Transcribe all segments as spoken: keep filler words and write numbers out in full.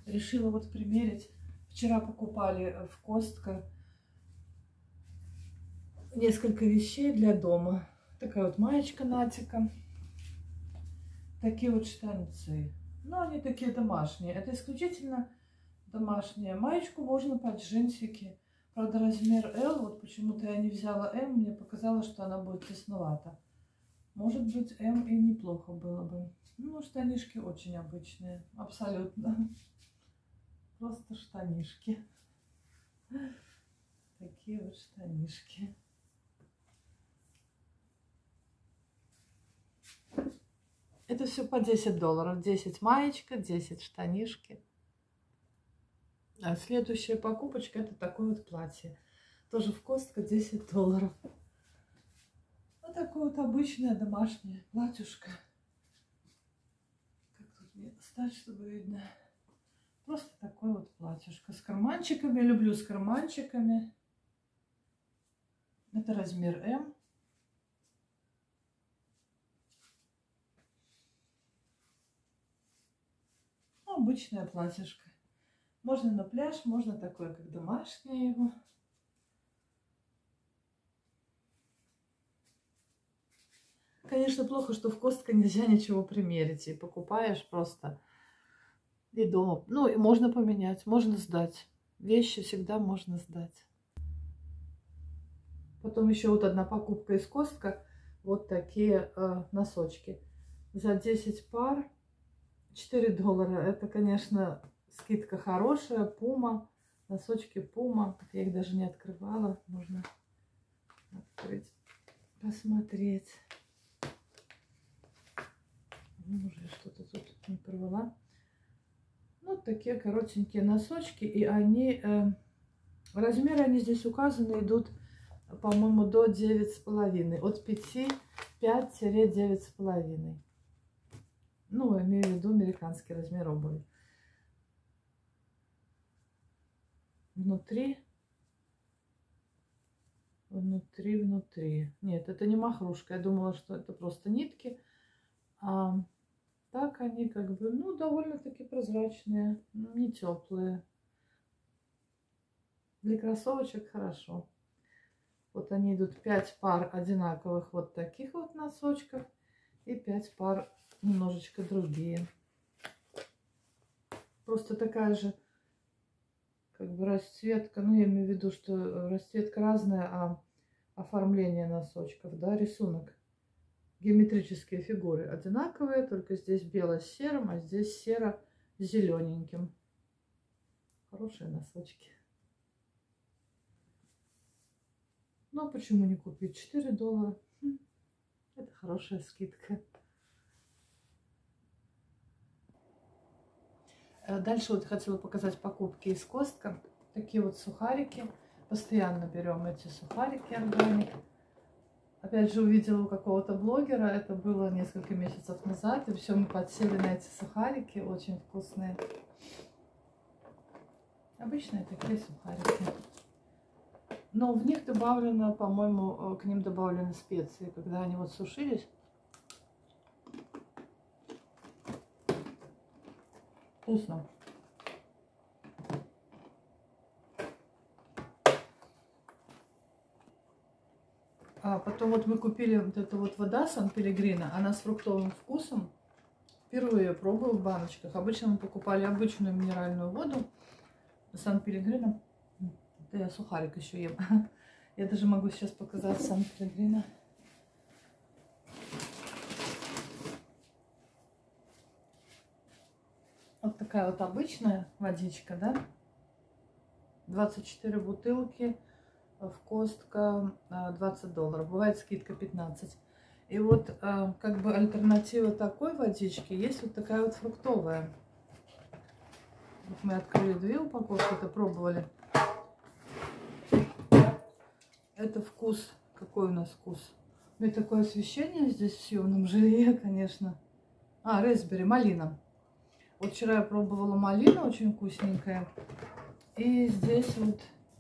Решила вот примерить. Вчера покупали в Костко несколько вещей для дома. Такая вот маечка Натика. Такие вот штанцы. Ну, они такие домашние. Это исключительно домашние. Маечку можно под джинсики. Правда, размер Л. Вот почему-то я не взяла М. Мне показалось, что она будет тесновата. Может быть, М и неплохо было бы. Ну, штанишки очень обычные. Абсолютно. Просто штанишки. Такие вот штанишки. Это все по десять долларов. десять маечка, десять штанишки. А следующая покупочка — это такое вот платье. Тоже в Костко десять долларов. Вот такое вот обычное домашнее платьюшко. Как тут мне стать, чтобы видно? Просто такое вот платьюшко с карманчиками. Люблю с карманчиками. Это размер М. Обычное платьишко. Можно на пляж, можно такое, как домашнее его. Конечно, плохо, что в Костко нельзя ничего примерить. И покупаешь просто и дома. Ну, и можно поменять, можно сдать. Вещи всегда можно сдать. Потом еще вот одна покупка из Костко. Вот такие э, носочки. За десять пар четыре доллара. Это, конечно, скидка хорошая. Пума. Носочки Пума. Я их даже не открывала. Можно открыть, посмотреть. Уже что-то тут не порвала. Ну, такие коротенькие носочки. И они... Э, размеры они здесь указаны. Идут, по-моему, до девять с половиной. От пяти, пять-девять с половиной. Ну, имею в виду американский размер обуви. Внутри. Внутри, внутри. Нет, это не махрушка. Я думала, что это просто нитки. А так они как бы, ну, довольно-таки прозрачные. Не теплые. Для кроссовочек хорошо. Вот они идут пять пар одинаковых вот таких вот носочков. И пять пар немножечко другие. Просто такая же как бы расцветка. Ну, я имею в виду, что расцветка разная, а оформление носочков, да, рисунок. Геометрические фигуры одинаковые, только здесь бело с серым, а здесь серо с зелененьким. Хорошие носочки. Ну, а почему не купить? четыре доллара. Хм, это хорошая скидка. Дальше вот хотела показать покупки из Костко. Такие вот сухарики. Постоянно берем эти сухарики органик. Опять же увидела у какого-то блогера. Это было несколько месяцев назад. И все, мы подсели на эти сухарики. Очень вкусные. Обычные такие сухарики. Но в них добавлено, по-моему, к ним добавлены специи. Когда они вот сушились. Вкусно. А потом вот мы купили вот эту вот вода Сан-Пеллегрино. Она с фруктовым вкусом. Впервые пробую в баночках. Обычно мы покупали обычную минеральную воду. Сан-Пеллегрино. Да я сухарик еще ем. Я даже могу сейчас показать Сан-Пеллегрино. Вот такая вот обычная водичка, да? двадцать четыре бутылки. В Костко двадцать долларов. Бывает скидка пятнадцать. И вот как бы альтернатива такой водички есть вот такая вот фруктовая. Вот мы открыли две упаковки, это пробовали. Это вкус. Какой у нас вкус? Ну и такое освещение здесь в съемном жилье, конечно. А, рейсбери, малина. Вот вчера я пробовала малину, очень вкусненькая. И здесь вот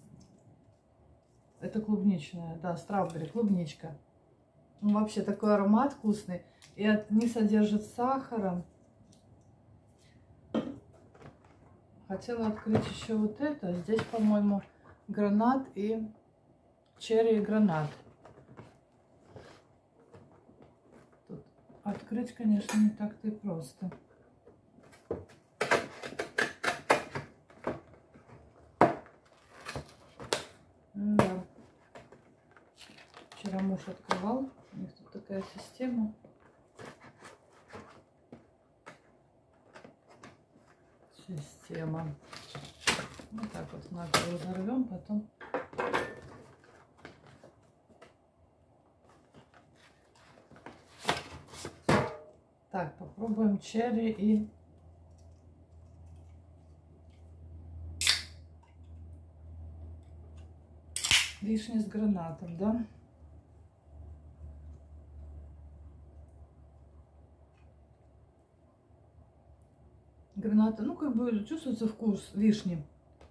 это клубничная, да, страубери, клубничка. Ну, вообще такой аромат вкусный. И не содержит сахара. хотела открыть еще вот это. Здесь, по-моему, гранат и черри и гранат. Тут открыть, конечно, не так-то и просто. Да. Вчера муж открывал. У них тут такая система. Система. Вот так вот надо разорвем, потом. Так, попробуем черри и вишня с гранатом, да? Граната, ну как бы чувствуется вкус вишни.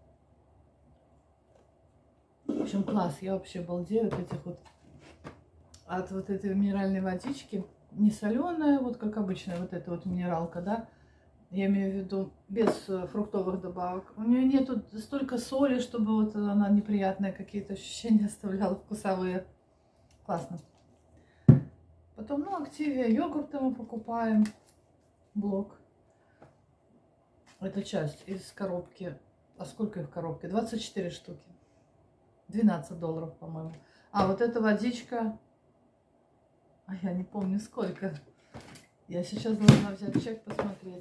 В общем, класс, я вообще балдею от этих вот, от вот этой минеральной водички. Не соленая, вот как обычная вот эта вот минералка, да? Я имею в виду без фруктовых добавок. У нее нету столько соли, чтобы вот она неприятные какие-то ощущения оставляла, вкусовые. Классно. Потом, ну, Активия, йогурты мы покупаем. Блок. Это часть из коробки. А сколько их в коробке? двадцать четыре штуки. двенадцать долларов, по-моему. А вот эта водичка... А я не помню сколько. Я сейчас должна взять чек, посмотреть.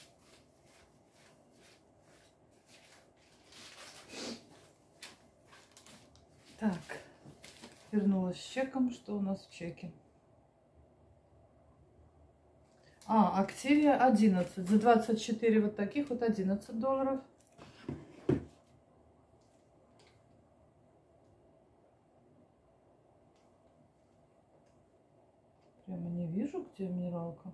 Так. Вернулась с чеком. Что у нас в чеке? А, Активия одиннадцать. За двадцать четыре вот таких вот одиннадцать долларов. Прямо не вижу, где минералка.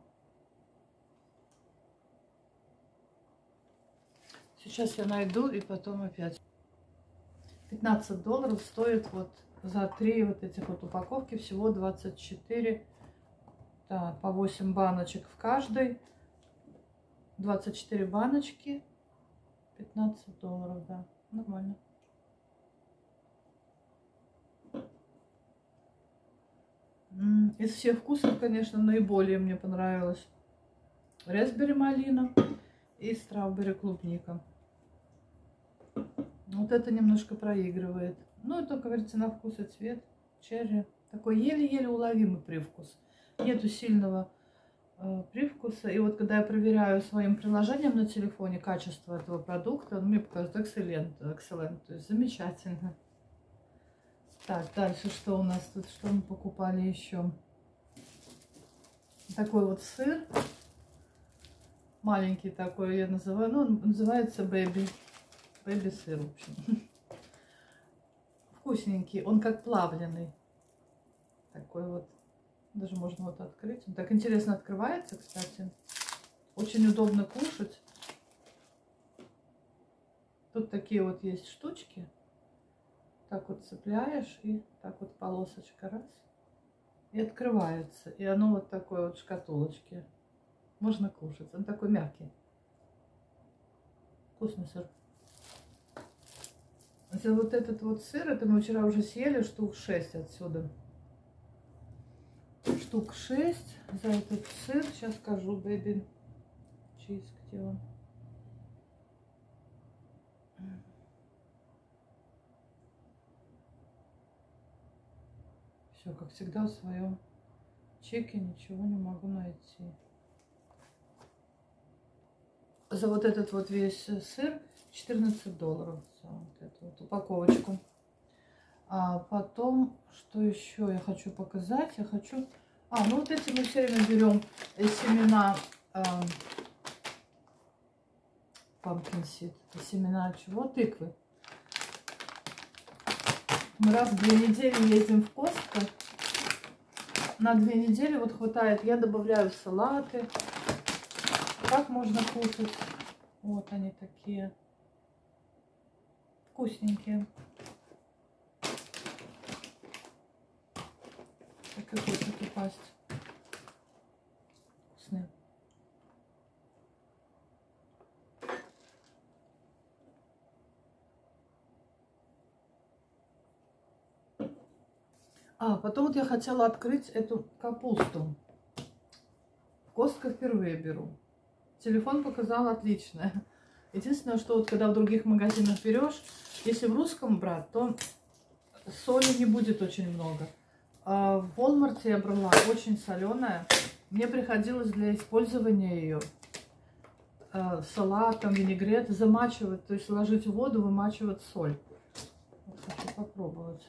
Сейчас я найду и потом опять. пятнадцать долларов стоит вот за три вот этих вот упаковки. Всего двадцать четыре. Так, по восемь баночек в каждой. двадцать четыре баночки. пятнадцать долларов, да. Нормально. Из всех вкусов, конечно, наиболее мне понравилось raspberry малина и strawberry клубника. Вот это немножко проигрывает. Ну, это, как говорится, на вкус и цвет. Черри. Такой еле-еле уловимый привкус. Нету сильного э, привкуса. И вот когда я проверяю своим приложением на телефоне качество этого продукта, он мне показывает excellent, excellent, то есть замечательно. Так, дальше что у нас тут? Что мы покупали еще? Такой вот сыр. Маленький такой, я называю. Ну, он называется бэби. Бэби сыр, в общем. Вкусненький. Он как плавленый. Такой вот. Даже можно вот открыть. Он так интересно открывается, кстати. Очень удобно кушать. Тут такие вот есть штучки. Так вот цепляешь, и так вот полосочка раз. И открывается. И оно вот такой вот в шкатулочке. Можно кушать. Он такой мягкий. Вкусный сыр. За вот этот вот сыр, это мы вчера уже съели штук шесть отсюда. Штук шесть за этот сыр. Сейчас скажу, бэби чиз, где он? Все, как всегда, в своем чеке ничего не могу найти. За вот этот вот весь сыр четырнадцать долларов за вот эту вот упаковочку. А потом, что еще я хочу показать? Я хочу... А, ну вот эти мы все время берем семена э, pumpkin seed. Семена чего? Тыквы. Мы раз в две недели ездим в Костко. На две недели вот хватает. Я добавляю в салаты. Как можно кушать? Вот они такие. Вкусненькие. Так и хочет упасть. Вкусные. А, потом вот я хотела открыть эту капусту. Костка впервые беру. Телефон показал отличное. Единственное, что вот когда в других магазинах берешь, если в русском брать, то соли не будет очень много. А в Walmart я брала очень соленая. Мне приходилось для использования ее э, салатом, винегрет замачивать, то есть ложить в воду, вымачивать соль. Вот хочу попробовать.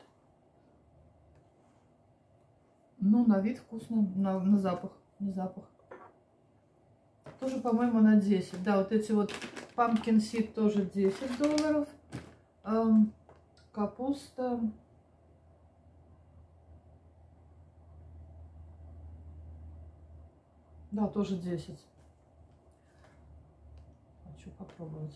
Ну, на вид вкусно, на, на запах, на запах. Тоже, по-моему, на десять. Да, вот эти вот pumpkin seed тоже десять долларов. Эм, капуста. Да, тоже десять. Хочу попробовать.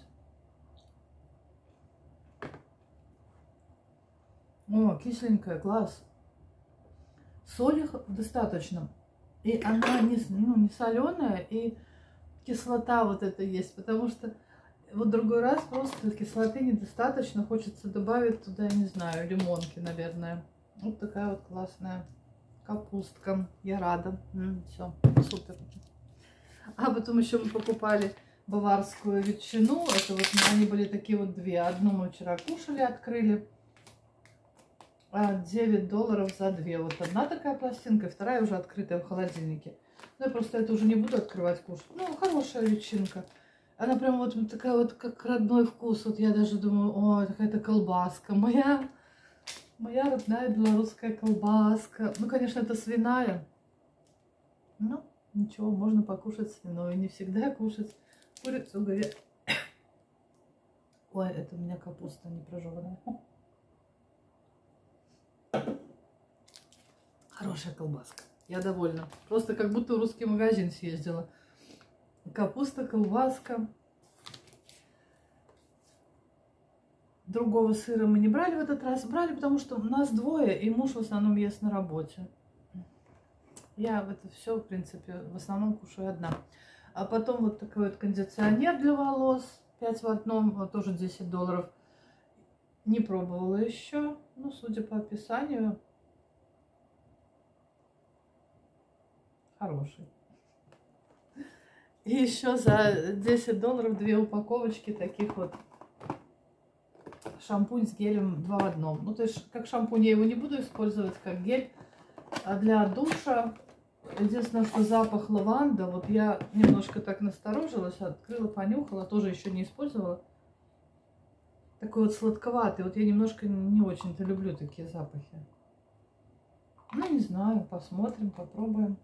О, кисленькая, класс. Соли достаточно. И она не, ну, не соленая, и кислота вот это есть. Потому что вот другой раз просто кислоты недостаточно. Хочется добавить туда, я не знаю, лимонки, наверное. Вот такая вот классная капустка. Я рада. Все, супер. А потом еще мы покупали баварскую ветчину. Это вот они были такие вот две. Одну мы вчера кушали, открыли. девять долларов за две. Вот одна такая пластинка, вторая уже открытая в холодильнике. Но я просто это уже не буду открывать, кушать. Ну, хорошая ветчинка. Она прям вот такая вот, как родной вкус. Вот я даже думаю, о, какая-то колбаска. Моя, моя родная белорусская колбаска. Ну, конечно, это свиная. Ну, ничего, можно покушать свиной. Не всегда кушать курицу, говядину. Ой, это у меня капуста не прожеванная. Хорошая колбаска. Я довольна. Просто как будто в русский магазин съездила. Капуста, колбаска. Другого сыра мы не брали в этот раз. Брали, потому что нас двое, и муж в основном ест на работе. Я это все, в принципе, в основном кушаю одна. А потом вот такой вот кондиционер для волос. пять в одном, вот тоже десять долларов. Не пробовала еще. Ну, судя по описанию, хороший. И еще за десять долларов две упаковочки таких вот шампунь с гелем два в одном. Ну, то есть, как шампунь я его не буду использовать, как гель. А для душа, единственное, что запах лаванда, вот я немножко так насторожилась, открыла, понюхала, тоже еще не использовала. Такой вот сладковатый. Вот я немножко не очень-то люблю такие запахи. Ну, не знаю, посмотрим, попробуем.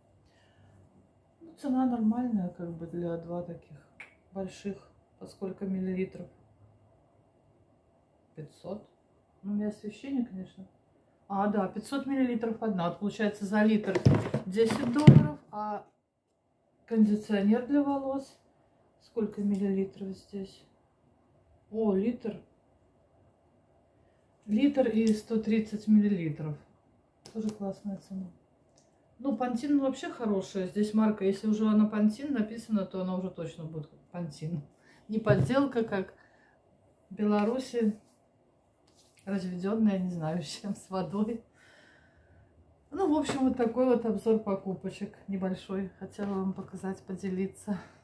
Цена нормальная, как бы, для два таких больших. По сколько миллилитров? пятьсот. Ну, у меня освещение, конечно. А, да, пятьсот миллилитров одна. Вот, получается, за литр десять долларов. А кондиционер для волос? Сколько миллилитров здесь? О, литр. Литр и сто тридцать миллилитров. Тоже классная цена. Ну, Пантин вообще хорошая. Здесь марка, если уже на Пантин написано, то она уже точно будет Пантин. Не подделка, как в Беларуси. Разведенная, не знаю, с чем, с водой. Ну, в общем, вот такой вот обзор покупочек небольшой. Хотела вам показать, поделиться.